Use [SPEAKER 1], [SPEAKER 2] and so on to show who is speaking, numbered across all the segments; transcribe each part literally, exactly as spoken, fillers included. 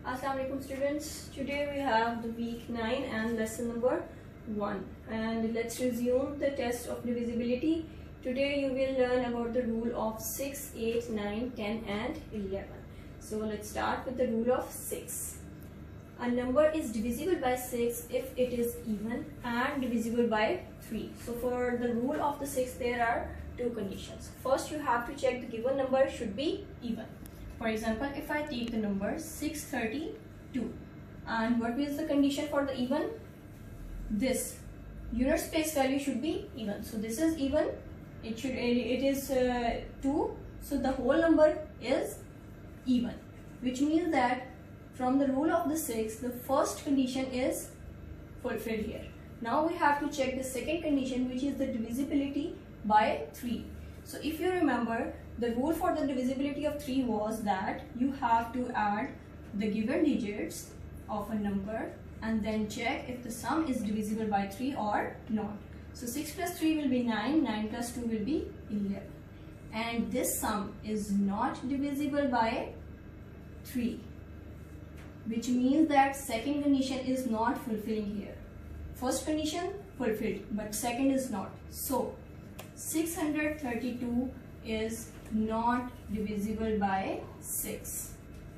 [SPEAKER 1] Assalamu alaikum students. Today we have the week nine and lesson number one, and let's resume the test of divisibility. Today you will learn about the rule of six, eight, nine, ten and eleven. So let's start with the rule of six. A number is divisible by six if it is even and divisible by three. So for the rule of the six there are two conditions. First you have to check the given number should be even. For example, if I take the number six hundred thirty-two, and what is the condition for the even? This unit space value should be even. So this is even. It should it is uh, two. So the whole number is even, which means that from the rule of the six, the first condition is fulfilled here. Now we have to check the second condition, which is the divisibility by three. So if you remember, the rule for the divisibility of three was that you have to add the given digits of a number and then check if the sum is divisible by three or not. So six plus three will be nine, nine plus two will be eleven. And this sum is not divisible by three, which means that second condition is not fulfilling here. First condition fulfilled, but second is not. So six hundred thirty-two is not divisible by six.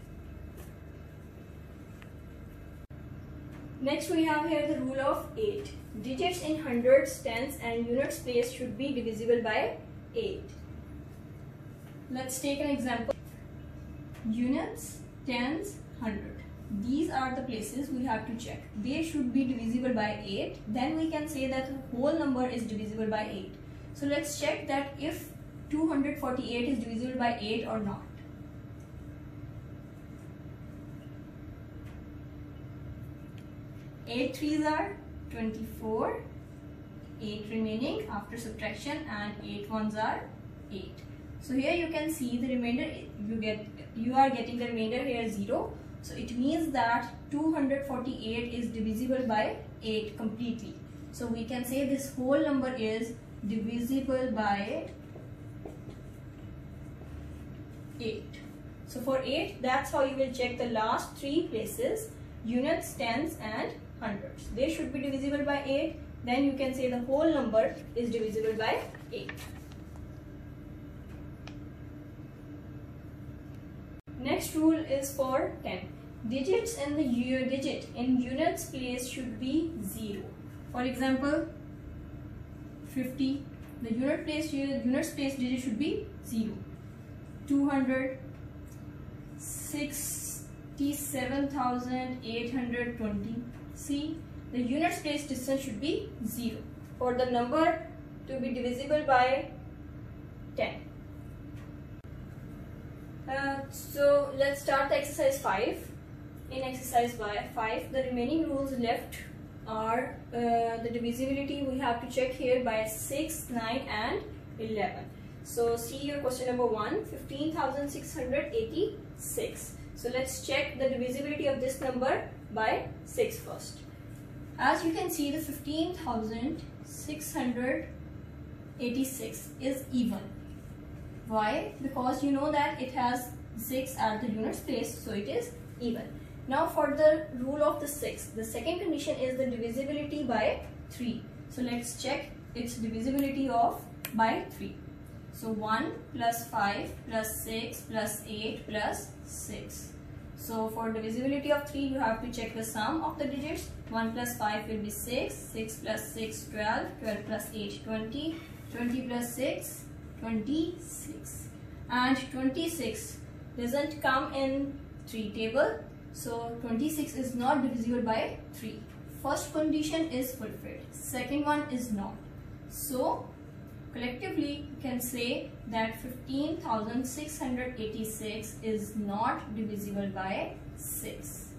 [SPEAKER 1] Next we have here the rule of eight. Digits in hundreds, tens and units place should be divisible by eight. Let's take an example. Units, tens, hundred. These are the places we have to check. They should be divisible by eight. Then we can say that the whole number is divisible by eight. So let's check that if two hundred forty-eight is divisible by eight or not. eight threes are twenty-four, eight remaining after subtraction, and eight ones are eight. So here you can see the remainder, you get you are getting the remainder here zero. So it means that two hundred forty-eight is divisible by eight completely. So we can say this whole number is divisible by eight. So for eight, that's how you will check the last three places: units, tens and hundreds. They should be divisible by eight. Then you can say the whole number is divisible by eight. Next rule is for ten. Digits in the digit in units place should be zero. For example, fifty. The unit place units place digit should be zero. two hundred, sixty-seven thousand eight hundred twenty. See, the units place distance should be zero for the number to be divisible by ten. Uh, so let's start the exercise five. In exercise five, the remaining rules left are uh, the divisibility we have to check here by six, nine and eleven. So see your question number one, fifteen thousand six hundred eighty-six. So let's check the divisibility of this number by six first. As you can see, the fifteen thousand six hundred eighty-six is even. Why? Because you know that it has six at the units place, so it is even. Now for the rule of the six, the second condition is the divisibility by three. So let's check its divisibility of by three. So one plus five plus six plus eight plus six. So for divisibility of three, you have to check the sum of the digits. one plus five will be six, six plus six, twelve, twelve plus eight, twenty, twenty plus six, twenty-six. And twenty-six doesn't come in three table. So twenty-six is not divisible by three. First condition is fulfilled. Second one is not. So collectively you can say that fifteen thousand six hundred eighty-six is not divisible by six.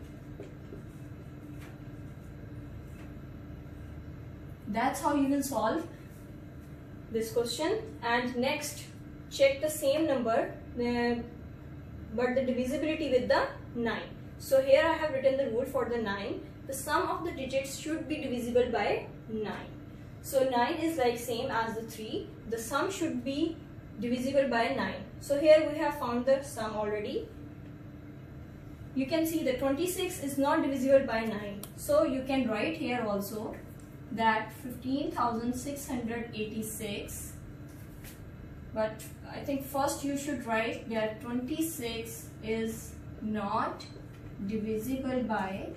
[SPEAKER 1] That's how you will solve this question. And next, check the same number uh, but the divisibility with the nine. So here I have written the rule for the nine. The sum of the digits should be divisible by nine. So nine is like same as the three. The sum should be divisible by nine. So here we have found the sum already. you can see that twenty-six is not divisible by nine. So you can write here also that fifteen thousand six hundred eighty-six, but I think first you should write that twenty-six is not divisible by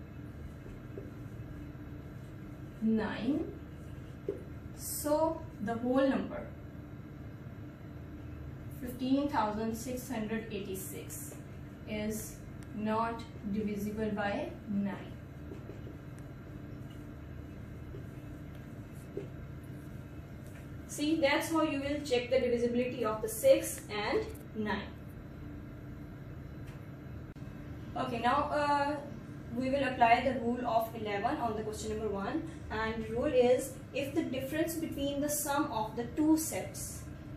[SPEAKER 1] nine. So the whole number fifteen thousand six hundred eighty-six is not divisible by nine. See, that's how you will check the divisibility of the six and nine. Okay, now uh, we will apply the rule of eleven on the question number one, and rule is if the difference between the sum of the two sets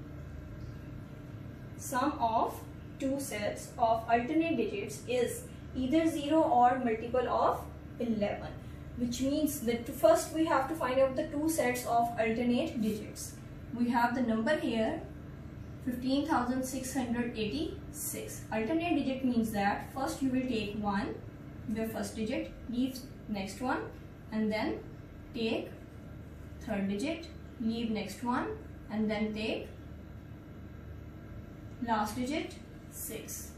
[SPEAKER 1] sum of two sets of alternate digits is either zero or multiple of eleven, which means that first we have to find out the two sets of alternate digits. We have the number here fifteen thousand six hundred eighty-six. Alternate digit means that first you will take one, the first digit, leave next one, and then take third digit, leave next one, and then take last digit six.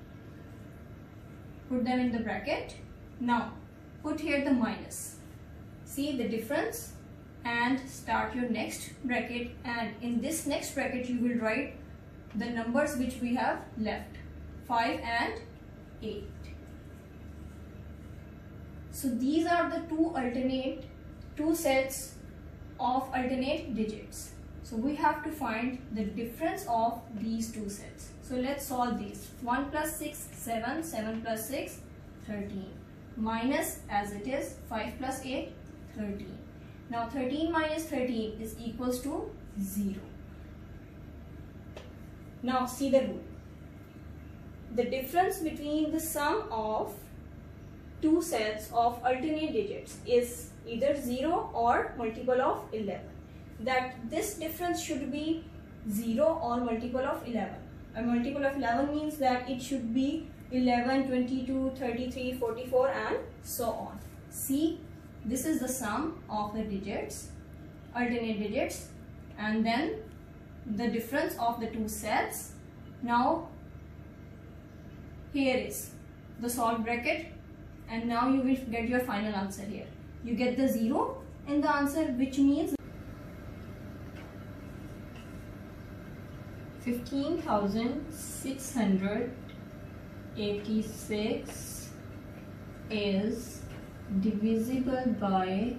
[SPEAKER 1] Put them in the bracket. Now put here the minus. See the difference and start your next bracket, and in this next bracket you will write the numbers which we have left, five and eight. So these are the two alternate two sets of alternate digits. So we have to find the difference of these two sets. So let's solve these. one plus six, seven, seven plus six, thirteen. Minus as it is, five plus eight, thirteen. Now thirteen minus thirteen is equals to zero. Now see the rule. The difference between the sum of two sets of alternate digits is either zero or multiple of eleven. That this difference should be zero or multiple of eleven. A multiple of eleven means that it should be eleven, twenty-two, thirty-three, forty-four and so on. See, this is the sum of the digits, alternate digits, and then the difference of the two sets. Now here is the solved bracket, and now you will get your final answer here. You get the zero in the answer, which means fifteen thousand six hundred eighty-six is divisible by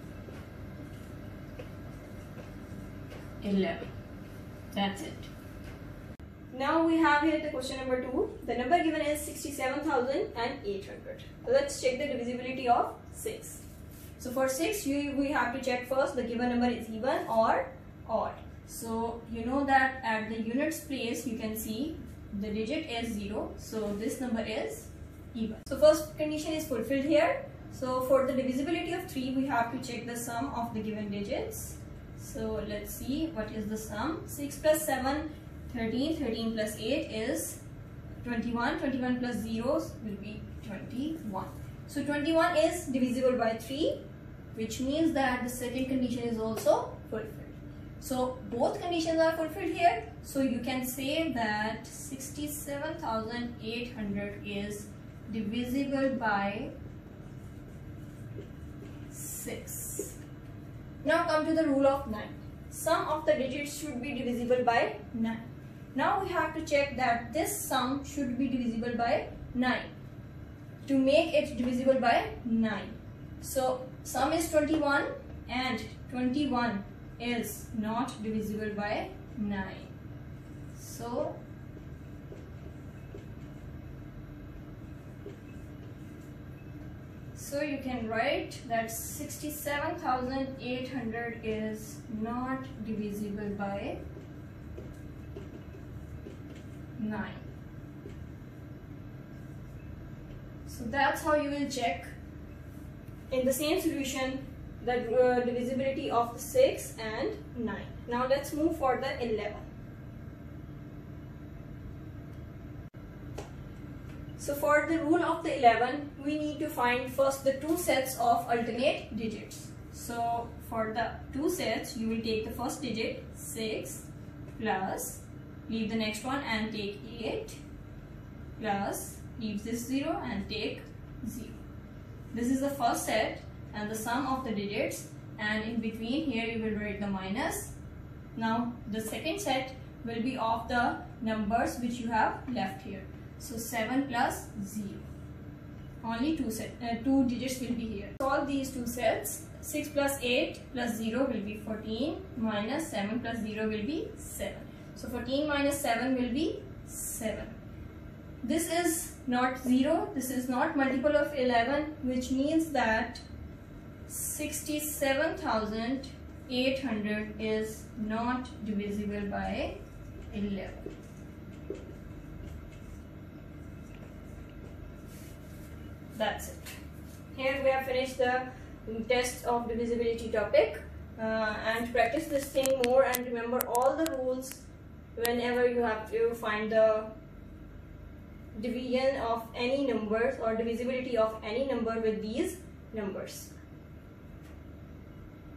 [SPEAKER 1] eleven. That's it. Now we have here the question number two. The number given is sixty-seven thousand eight hundred. Let's check the divisibility of six. So for six, you, we have to check first the given number is even or odd. So you know that at the units place you can see the digit is zero. So this number is even. So first condition is fulfilled here. So for the divisibility of three, we have to check the sum of the given digits. So let's see what is the sum. six plus seven, thirteen. thirteen plus eight is twenty-one. twenty-one plus zeros will be twenty-one. So twenty-one is divisible by three, which means that the second condition is also fulfilled. So both conditions are fulfilled here. So you can say that sixty-seven thousand eight hundred is divisible by six. Now come to the rule of nine. Sum of the digits should be divisible by nine. Now we have to check that this sum should be divisible by nine. To make it divisible by nine. So sum is twenty-one and twenty-one is not divisible by nine. So So you can write that sixty-seven thousand eight hundred is not divisible by nine. So that's how you will check in the same solution the uh, divisibility of the six and nine. Now let's move for the eleven. So for the rule of the eleven, we need to find first the two sets of alternate digits. So for the two sets, you will take the first digit six plus, leave the next one and take eight plus, leave this zero and take zero. This is the first set and the sum of the digits, and in between here you will write the minus. Now the second set will be of the numbers which you have left here. So seven plus zero. Only two set, uh, two digits will be here. Solve these two sets. six plus eight plus zero will be fourteen, minus seven plus zero will be seven. So fourteen minus seven will be seven. This is not zero, this is not multiple of eleven, which means that sixty-seven thousand eight hundred is not divisible by eleven. That's it. Here we have finished the test of divisibility topic, uh, and practice this thing more and remember all the rules whenever you have to find the division of any numbers or divisibility of any number with these numbers.